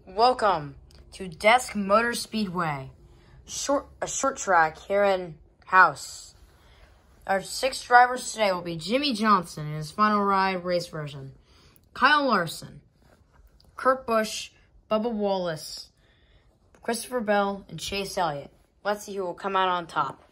Welcome to Desk Motor Speedway, a short track here in House. Our 6 drivers today will be Jimmy Johnson in his final ride race version, Kyle Larson, Kurt Busch, Bubba Wallace, Christopher Bell, and Chase Elliott. Let's see who will come out on top.